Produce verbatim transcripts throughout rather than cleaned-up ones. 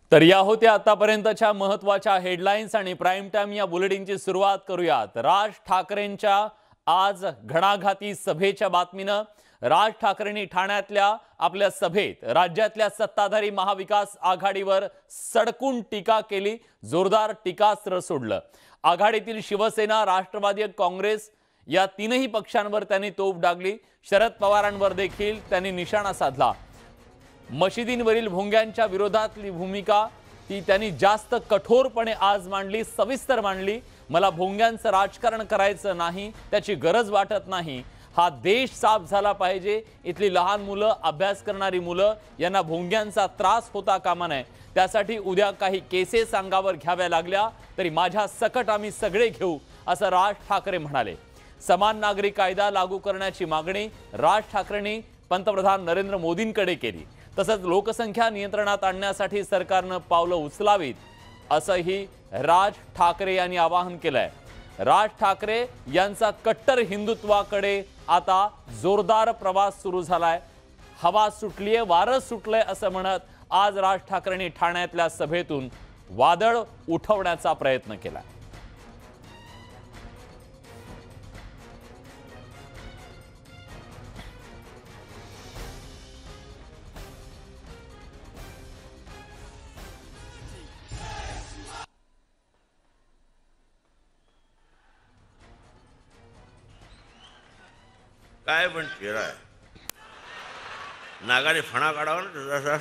तर या होत्या आतापर्यंतच्या महत्त्वाच्या हेडलाईन्स आणि प्राइम टाइम या बुलेटिनची सुरुवात करूयात। राज ठाकरेंच्या आज घणाघाती सभेच्या बातमीनं। राज ठाकरेंनी ठाण्यातल्या आपल्या सभेत राज्यातल्या सत्ताधारी महाविकास आघाडीवर सडकून टीका केली, जोरदार टीकास्त्र सोडलं। आघाडीतील शिवसेना, राष्ट्रवादी, काँग्रेस या तीनही पक्षांवर त्यांनी तोफ डागली। शरद पवारांवर देखील त्यांनी निशाणा साधला। मशिदींवरील भोंग्यांच्या विरोधातली भूमिका ती त्यांनी जास्त कठोरपणे आज मांडली, सविस्तर मांडली। मला भोंग्यांचं राजकारण करायचं नाही, त्याची गरज वाटत नाही। हा देश साफ झाला पाहिजे। इथली लहान मुलं, अभ्यास करणारी मुलं यांना भोंग्यांचा त्रास होता कामा नये। त्यासाठी उद्या काही केसेस अंगावर घ्याव्या लागल्या तरी माझ्या सकट आम्ही सगळे घेऊ, असं राज ठाकरे म्हणाले। समान नागरिक कायदा लागू करण्याची मागणी राज ठाकरेंनी पंतप्रधान नरेंद्र मोदींकडे केली। तसंच लोकसंख्या नियंत्रणात आणण्यासाठी सरकारनं पावलं उचलावीत, असंही राज ठाकरे यांनी आवाहन केलंय। राज ठाकरे यांचा कट्टर हिंदुत्वाकडे आता जोरदार प्रवास सुरू झालाय। हवा सुटलीये, वारं सुटलंय असं म्हणत आज राज ठाकरेंनी ठाण्यातल्या सभेतून वादळ उठवण्याचा प्रयत्न केला। काय पण चेहरा आहे, नागाने फणा काढावा ना तसा।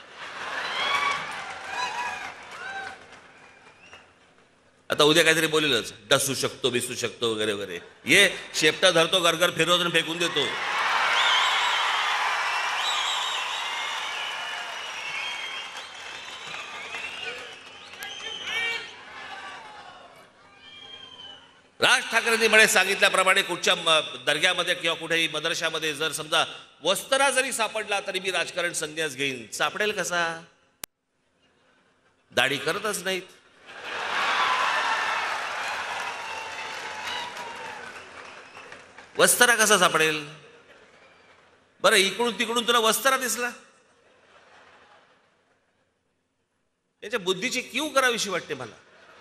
आता उद्या काहीतरी बोलेलच, डसू शकतो, बिसू शकतो वगैरे वगैरे। ये शेपटा धरतो, गरगर फिरवतो आणि फेकून देतो। राज ठाकरेंनी मला सांगितल्याप्रमाणे कुठच्या दर्ग्यामध्ये किंवा कुठेही मदरशामध्ये जर समजा वस्त्रा जरी सापडला तरी मी राजकारण संन्यास घेईन। सापडेल कसा? दाढी करतच नाहीत। वस्त्रा कसा सापडेल? बरं, इकडून तिकडून तुला वस्त्रा दिसला, याच्या बुद्धीची कीव करावीशी वाटते मला।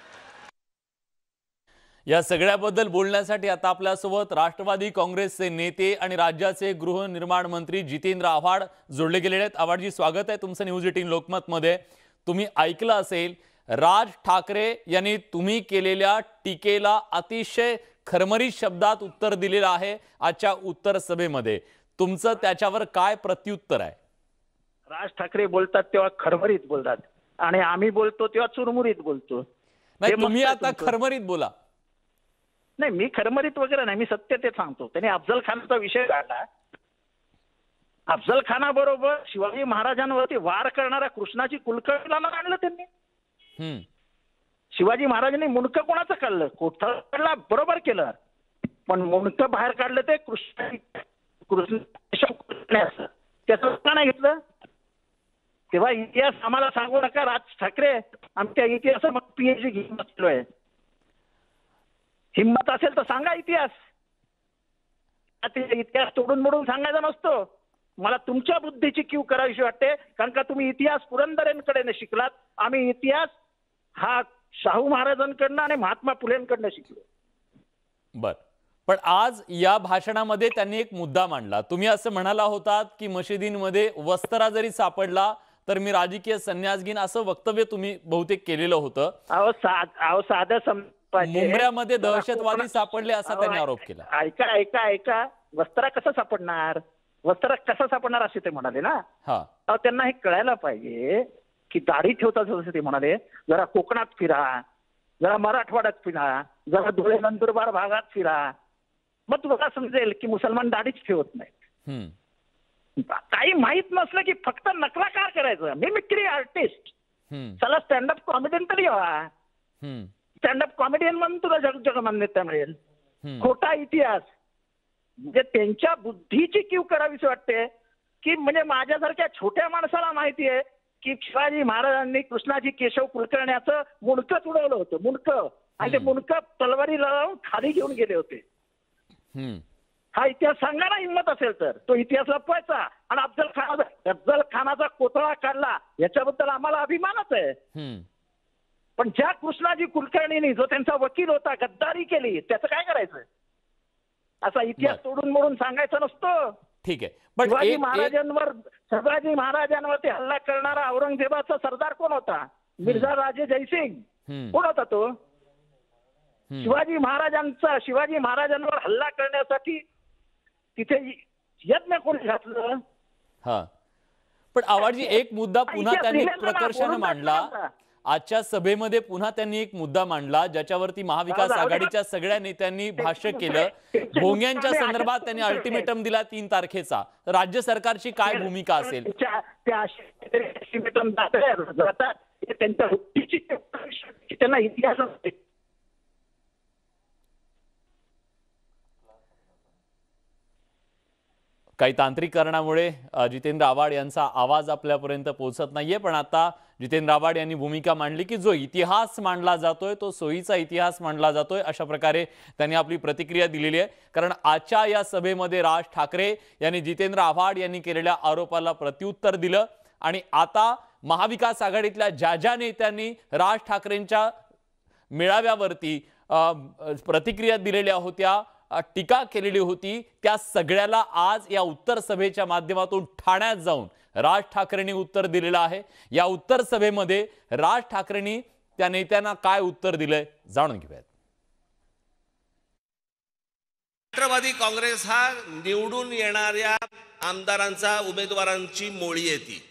या सगळ्याबद्दल बोलण्यासाठी आता आपल्यासोबत राष्ट्रवादी काँग्रेसचे नेते आणि राज्याचे गृहनिर्माण मंत्री जितेंद्र आव्हाड जोडले गेलेले आहेत। आव्हाडजी, स्वागत आहे तुमचं न्यूज एटीन लोकमत मध्ये। तुम्ही ऐकलं असेल, राज ठाकरे यांनी तुम्ही केलेल्या टीकेला अतिशय खरमरीत शब्दात उत्तर दिलेलं आहे आजच्या उत्तर सभेमध्ये। तुमचं त्याच्यावर काय प्रत्युत्तर आहे? राज ठाकरे बोलतात तेव्हा खरमरीत बोलतात आणि आम्ही बोलतो तेव्हा चुरमुरीत बोलतो। नाही, तुम्ही आता खरमरीत बोला। नाही, मी खरमरीत वगैरे नाही, मी सत्य ते सांगतो। त्यांनी अफजल खानचा विषय काढला। अफजल खानाबरोबर शिवाजी महाराजांवरती वार करणाऱ्या कृष्णाची कुलकर्णीला आणलं त्यांनी। शिवाजी महाराजांनी मुंडकं कोणाचं काढलं? कोथळला बरोबर केलं, पण मुंडकं बाहेर काढलं ते कृष्ण कृष्ण त्याचं का नाही घेतलं? तेव्हा इतिहास आम्हाला सांगू नका राज ठाकरे, आमच्या इतिहास मग पीएचडी घेऊन बसलोय। हिम्मत असेल तर सांगा इतिहास, इतिहास तोडून मोडून सांगायचा नसतो। मला तुमच्या बुद्धीची कीव करावीशी वाटते, कारण का तुम्ही इतिहास पुरंदरेंकडे शिकलात, आम्ही इतिहास हा शाहू महाराजांकडनं आणि महात्मा फुलेंकडनं शिकलो। बर, पण आज या भाषणामध्ये त्यांनी एक मुद्दा मांडला। तुम्ही असं म्हणाला होतात की मशिदींमध्ये वस्त्रा जरी सापडला तर मी राजकीय संन्यास घेईन, असं वक्तव्य तुम्ही बहुतेक केलेलं होतं। अहो अहो साधं मुंबऱ्यामध्ये दहशतवादी सापडले असा त्यांनी आरोप केला। ऐका ऐका ऐका वस्त्रा कसं सापडणार? वस्त्रा कसं सापडणार असे ते म्हणाले ना। हा, त्यांना हे कळायला पाहिजे की दाढी ठेवतात जसं ते म्हणाले, जरा कोकणात फिरा, जरा मराठवाड्यात फिरा, जरा धुळे नंदुरबार भागात फिरा, मग तुम्हाला समजेल की मुसलमान दाढीच ठेवत नाहीत। काही माहित नसलं की फक्त नकलाकार करायचं, मिमिक्री आर्टिस्ट। चला स्टँडअप कॉमेडियन तरी व्हा, स्टँडअप कॉमेडियन म्हणून तुला जग जग मान्यता मिळेल। खोटा इतिहास म्हणजे त्यांच्या बुद्धीची कीव करावीशी वाटते की म्हणजे माझ्यासारख्या छोट्या माणसाला माहिती आहे की शिवाजी महाराजांनी कृष्णाजी केशव कुलकर्ण्याचं मुंडकं उडवलं होतं, मुंडकं, आणि ते मुंडकं तलवारी लावून खाली घेऊन गेले होते। हा इतिहास सांगायला हिंमत असेल तर तो इतिहास लपवायचा आणि अफजल खानाचा अफजल खानाचा कोथळा काढला याच्याबद्दल आम्हाला अभिमानच आहे. हम्म. पण ज्या कृष्णाजी कुलकर्णींनी जो त्यांचा वकील होता गद्दारी केली त्याचं काय करायचं? असा इतिहास तोडून मोडून सांगायचा नसतो. ठीक आहे, पण शिवाजी एक- एक- महाराजांवर शिवाजी महाराजांवरती हल्ला करणारा औरंगजेबाचा सरदार कोण होता? मिर्झा राजे जयसिंग. हम्म. कोण होता तो? हम्म. शिवाजी महाराजांचा शिवाजी महाराजांवर हल्ला करण्यासाठी तिथे यज्ञ कोणी घातलं? हा, पण आवाडजी एक मुद्दा पुन्हा इतिहास त्यांनी लिहिलेला ना, प्रकर्षाने बोलून मांडला. दाखवा. आजच्या सभेमध्ये पुन्हा त्यांनी एक मुद्दा मांडला ज्याच्यावरती महाविकास जाऊ दे. आघाडीच्या सगळ्या नेत्यांनी भाष्य ते- केलं. ते- भोंग्यांच्या ते- संदर्भात त्यांनी ते- अल्टिमेटम दिला तीन तारखेचा. राज्य सरकारची काय भूमिका असेल? त्या- त्या असे ultimatum जातात जातात. हे त्यांच्या वृत्तीची त्यांना इतिहास असते. काही तांत्रिक कारणामुळे अ, जितेंद्र आव्हाड यांचा आवाज आपल्यापर्यंत पोहोचत नाहीये, पण आता जितेंद्र आव्हाड यांनी भूमिका मांडली की जो इतिहास मांडला जातोय तो सोयीचा इतिहास मांडला जातोय, अशा प्रकारे त्यांनी आपली प्रतिक्रिया दिलेली आहे. कारण आजच्या या सभेमध्ये राज ठाकरे यांनी जितेंद्र आव्हाड यांनी केलेल्या आरोपाला प्रत्युत्तर दिलं आणि आता महाविकास आघाडीतल्या ज्या ज्या नेत्यांनी राज ठाकरेंच्या मेळाव्यावरती अ, प्रतिक्रिया दिलेल्या होत्या, टीका केलेली होती, त्या सगळ्याला आज या उत्तर सभेच्या माध्यमातून ठाण्यात जाऊन राज ठाकरेंनी उत्तर दिलेलं आहे. या उत्तर सभेमध्ये राज ठाकरेंनी त्या नेत्यांना काय उत्तर दिलंय जाणून घेऊयात. राष्ट्रवादी काँग्रेस हा निवडून येणाऱ्या आमदारांचा उमेदवारांची मोळी आहे. ती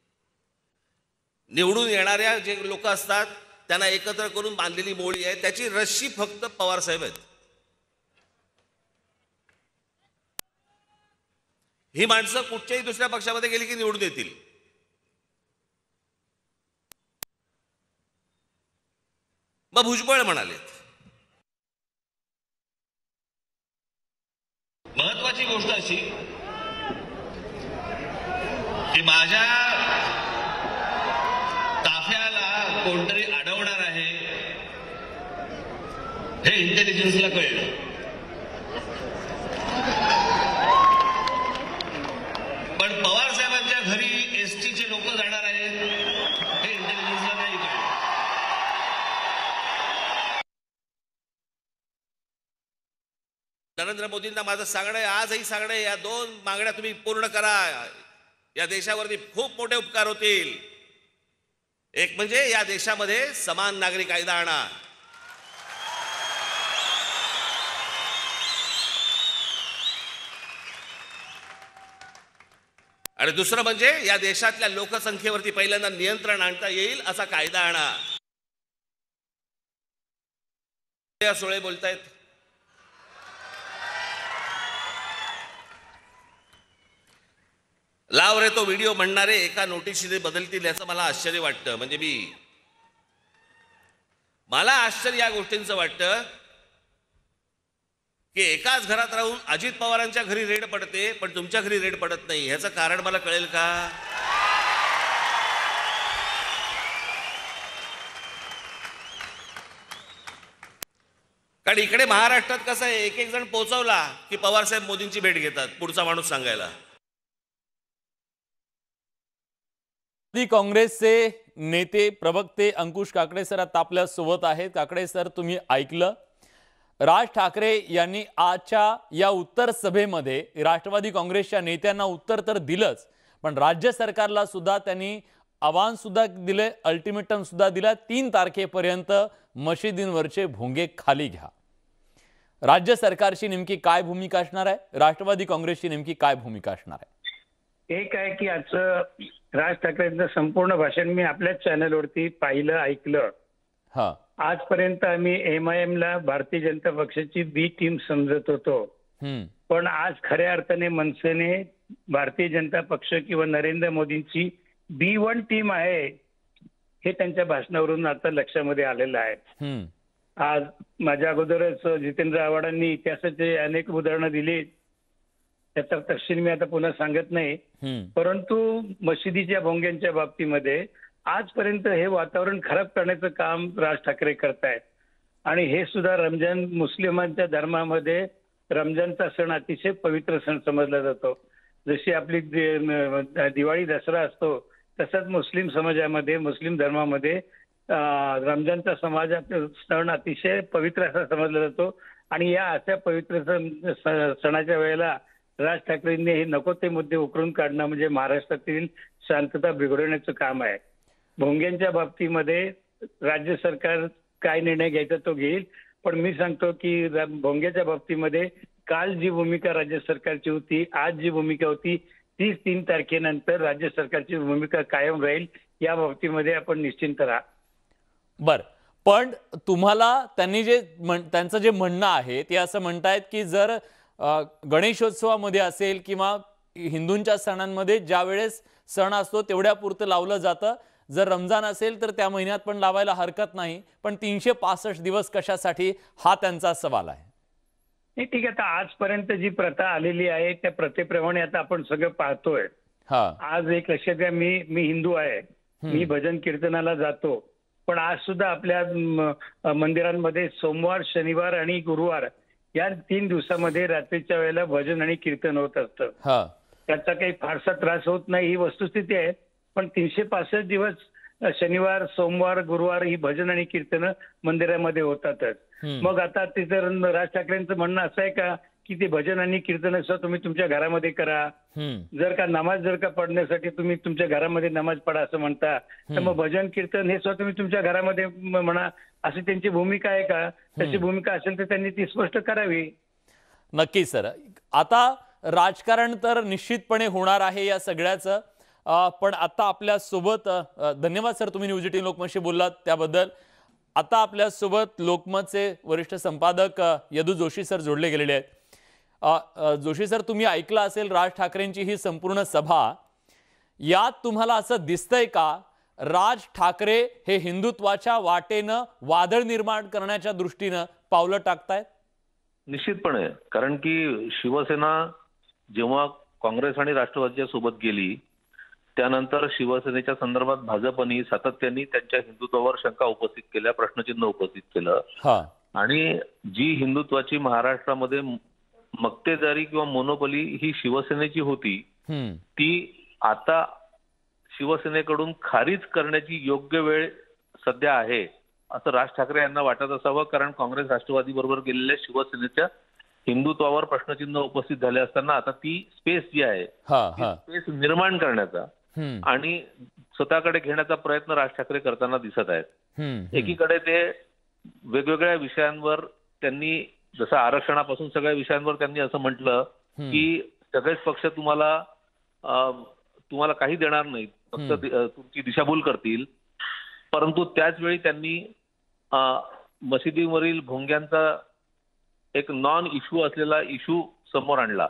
निवडून येणाऱ्या जे लोक असतात त्यांना एकत्र करून बांधलेली मोळी आहे. त्याची रस्सी फक्त पवार साहेब आहेत. ही माणसं कुठच्याही दुसऱ्या पक्षामध्ये गेली की निवडून येतील. मग भुजबळ म्हणाले, महत्वाची गोष्ट अशी की माझ्या ताफ्याला कोणतरी अडवणार आहे हे इंटेलिजन्सला कळलं. पण पवार साहेबांच्या घरी एसटीचे लोक जाणार आहेत हे इंटेलिजन्सला नाही कळलं. नरेंद्र मोदींना माझं सांगणं आहे, आजही सांगणं आहे, या दोन मागण्या तुम्ही पूर्ण करा. या देशावरती खूप मोठे उपकार होतील. एक म्हणजे या देशामध्ये समान नागरी कायदा आणा. आणि दुसरं म्हणजे या देशातल्या लोकसंख्येवरती पहिल्यांदा नियंत्रण आणता येईल असा कायदा आणा. सोळे बोलतायत, लाव रे तो व्हिडिओ म्हणणारे एका नोटीशीने बदलतील याचं मला आश्चर्य वाटतं. म्हणजे मी मला आश्चर्य या गोष्टींचं वाटतं की एकाच घरात राहून अजित पवारांच्या घरी रेड पडते पण तुमच्या घरी रेड पडत नाही. ह्याचं कारण मला कळेल का? कारण इकडे महाराष्ट्रात कसं आहे, एक एक जण पोहोचवला की पवार साहेब मोदींची भेट घेतात पुढचा माणूस सांगायला. काँग्रेसचे नेते प्रवक्ते अंकुश काकडे सर आता आपल्या सोबत आहेत. काकडे सर, तुम्ही ऐकलं राज ठाकरे यांनी आजच्या या उत्तर सभेमध्ये राष्ट्रवादी काँग्रेसच्या नेत्यांना उत्तर तर दिलंच, पण राज्य सरकारला सुद्धा त्यांनी आव्हान सुद्धा दिले, अल्टिमेटम सुद्धा दिला. तीन तारखेपर्यंत मशिदींवरचे भोंगे खाली घ्या. राज्य सरकारची नेमकी काय भूमिका असणार आहे? राष्ट्रवादी काँग्रेसची नेमकी काय भूमिका असणार आहे? एक आहे की आजचं राज ठाकरेंचं संपूर्ण भाषण मी आपल्याच चॅनलवरती पाहिलं, ऐकलं. हा, आजपर्यंत आम्ही एम आय एम ला भारतीय जनता पक्षाची बी टीम समजत होतो, हम्म पण आज खऱ्या अर्थाने मनसेने भारतीय जनता पक्ष किंवा नरेंद्र मोदींची बी वन टीम आहे हे त्यांच्या भाषणावरून आता लक्षामध्ये आलेलं आहे. हम्म आज माझ्या अगोदरच जितेंद्र आव्हाडांनी इतिहासाचे अनेक उदाहरणं दिली, त्याचा तपशील मी आता पुन्हा सांगत नाही. हम्म परंतु मशिदीच्या भोंग्यांच्या बाबतीमध्ये आजपर्यंत हे वातावरण खराब करण्याचं काम राज ठाकरे करतायत. आणि हे सुद्धा रमजान मुस्लिमांच्या धर्मामध्ये रमजानचा सण अतिशय पवित्र सण समजला जातो. जशी आपली दि- दिवाळी दसरा असतो तसंच मुस्लिम समाजामध्ये, मुस्लिम धर्मामध्ये अं, रमजानचा समाजात सण अतिशय पवित्र असा समजला जातो. आणि या अशा पवित्र सण स- सणाच्या वेळेला राज ठाकरेंनी हे नको ते मुद्दे उकरून काढणं म्हणजे महाराष्ट्रातील शांतता बिघडवण्याचं काम आहे. भोंग्यांच्या बाबतीमध्ये राज्य सरकार काय निर्णय घ्यायचा तो घेईल, पण मी सांगतो की रा- भोंग्याच्या बाबतीमध्ये काल जी भूमिका राज्य सरकारची होती, आज जी भूमिका होती, तीच तीन तारखेनंतर राज्य सरकारची भूमिका कायम राहील. या बाबतीमध्ये आपण निश्चिंत राहा. बर, पण तुम्हाला त्यांनी जे म्हण- त्यांचं जे म्हणणं आहे ते असं म्हणतायत की जर अ, गणेशोत्सवामध्ये असेल किंवा हिंदूंच्या सणांमध्ये ज्या वेळेस सण असतो तेवढ्या पुरतं लावलं जातं, जर रमजान असेल तर त्या महिन्यात पण लावायला हरकत नाही, पण तीनशे पासष्ट दिवस कशासाठी, हा त्यांचा सवाल आहे. नाही, ठीक आहे. आता आजपर्यंत जी प्रथा आलेली आहे त्या प्रथेप्रमाणे आता आपण सगळं पाहतोय. हा आज एक लक्षात घ्या, मी मी हिंदू आहे, मी भजन कीर्तनाला जातो, पण आज सुद्धा आपल्या म, मंदिरांमध्ये सोमवार, शनिवार आणि गुरुवार या तीन दिवसामध्ये रात्रीच्या वेळेला भजन आणि कीर्तन होत असतं. हा त्याचा काही फारसा त्रास होत नाही ही वस्तुस्थिती आहे. पण तीनशे पासष्ट दिवस शनिवार, सोमवार, गुरुवार ही भजन आणि कीर्तन मंदिरामध्ये होतातच. मग आता ते जर राज ठाकरेंचं म्हणणं असं आहे का की ते भजन आणि कीर्तन असं तुम्ही तुमच्या घरामध्ये करा, जर का नमाज जर का पडण्यासाठी तुम्ही तुमच्या घरामध्ये नमाज पडा असं म्हणता, तर मग भजन कीर्तन हे सुद्धा तुम्ही तुमच्या घरामध्ये म- म्हणा, अशी त्यांची भूमिका आहे का? तशी भूमिका असेल तर त्यांनी ती स्पष्ट करावी. नक्की सर. आता राजकारण तर निश्चितपणे होणार आहे या सगळ्याचं, अ, पण आता आपल्या सोबत अ, धन्यवाद सर, तुम्ही न्यूज एटीन लोकमतशी बोललात त्याबद्दल. आता आपल्या सोबत लोकमतचे वरिष्ठ संपादक अ, यदू जोशी सर जोडले गेलेले आहेत. अ, अ, जोशी सर, तुम्ही ऐकलं असेल राज ठाकरेंची ही संपूर्ण सभा. यात तुम्हाला असं दिसतंय का राज ठाकरे हे हिंदुत्वाच्या वाटेनं वादळ निर्माण करण्याच्या दृष्टीनं पावलं टाकतायत? निश्चितपणे, कारण की शिवसेना जेव्हा काँग्रेस आणि राष्ट्रवादीच्या सोबत गेली त्यानंतर शिवसेनेच्या संदर्भात भाजपने सातत्याने त्यांच्या हिंदुत्वावर शंका उपस्थित केल्या, प्रश्नचिन्ह उपस्थित केलं. हा आणि जी हिंदुत्वाची महाराष्ट्रामध्ये मक्तेदारी किंवा मोनोपली ही शिवसेनेची होती, हम्म ती आता शिवसेनेकडून खारीज करण्याची योग्य वेळ सध्या आहे असं राज ठाकरे यांना वाटत असावं. कारण काँग्रेस राष्ट्रवादी बरोबर गेलेल्या शिवसेनेच्या हिंदुत्वावर प्रश्नचिन्ह उपस्थित झाले असताना आता ती स्पेस जी आहे, हा हा स्पेस निर्माण करण्याचा हम्म आणि स्वतःकडे घेण्याचा प्रयत्न राज ठाकरे करताना दिसत आहेत. हम्म एकीकडे ते वेगवेगळ्या विषयांवर त्यांनी, जसं आरक्षणापासून सगळ्या विषयांवर त्यांनी असं म्हटलं की सगळेच पक्ष तुम्हाला अं, तुम्हाला काही देणार नाहीत, फक्त दि- अं, तुमची दिशाभूल करतील. परंतु त्याच वेळी त्यांनी अं, मशिदीवरील भोंग्यांचा एक नॉन इश्यू असलेला इश्यू समोर आणला.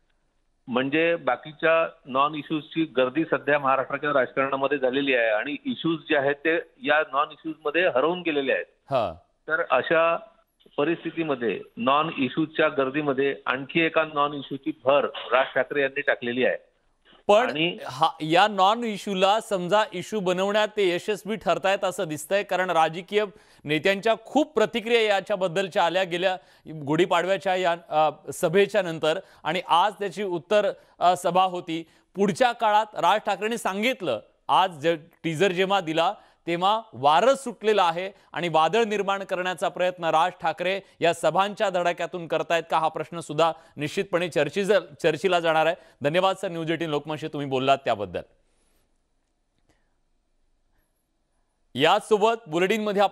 म्हणजे बाकीच्या नॉन इश्यूजची गर्दी सध्या महाराष्ट्राच्या राजकारणामध्ये झालेली आहे आणि इश्यूज जे आहेत ते या नॉन इश्यूज मध्ये हरवून गेलेले आहेत. हा तर अशा परिस्थितीमध्ये नॉन इश्यूच्या गर्दीमध्ये आणखी एका नॉन इश्यूची भर राज ठाकरे यांनी टाकलेली आहे. पण आणि हा या नॉन इश्यूला समजा इश्यू बनवण्यात ते यशस्वी ठरतायत असं दिसतंय, कारण राजकीय नेत्यांच्या खूप प्रतिक्रिया याच्याबद्दलच्या आल्या गेल्या गुढीपाडव्याच्या या अ, सभेच्या नंतर, आणि आज त्याची उत्तर अ, सभा होती. पुढच्या काळात राज ठाकरेंनी सांगितलं, आज जे टीजर जेव्हा दिला तेव्हा वारं सुटलेलं आहे आणि वादळ निर्माण करण्याचा प्रयत्न राज ठाकरे या सभांच्या धडाक्यातून करतायत का, हा प्रश्न सुद्धा निश्चितपणे चर्ची चर्चेला जाणार आहे. धन्यवाद सर, न्यूज एटीन लोकमतशी तुम्ही बोललात त्याबद्दल. यासोबत बुलेटिनमध्ये